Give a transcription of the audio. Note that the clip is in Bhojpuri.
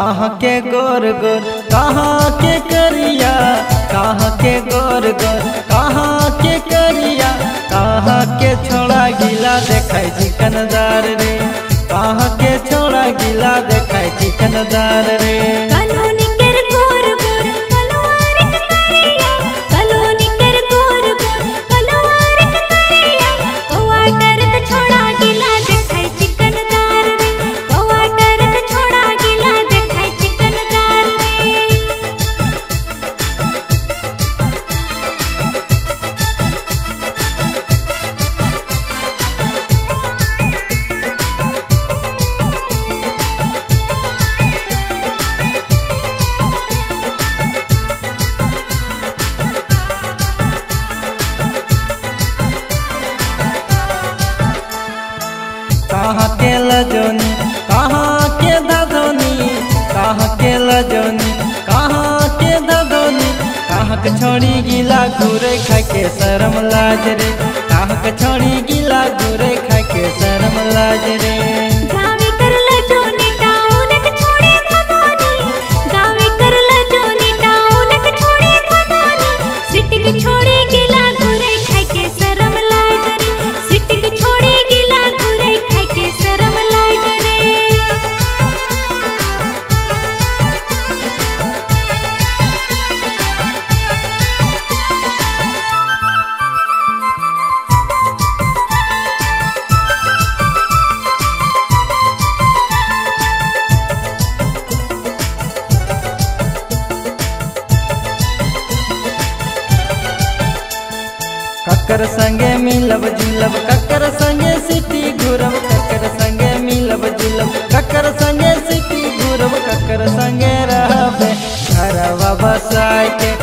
कहाँ के गोर गोर कहाँ के करिया, कहाँ के गोर गोर कहाँ के करिया, कहाँ के छोड़ा गिला देखाई चिकनदार रे, कहाँ के छोड़ा गिला देखाई चिकनदार रे। कहाँ के लजोनी कहाँ के ददोनी, कहाँ के लजोनी कहाँ के ददोनी, कहाँ के छोड़ी गिला घूरे खाए के शर्म लाज रे, कहाँ के छोड़ी गिला घूरे खाए के शर्म लाज रे। ककर संगे मिलब जुलब, ककर संगे सिटी घूरब, ककर संगे मिलब जुलब, ककर संगे सिटी घूरब, ककर संगे रहबे घरवा बसाए के,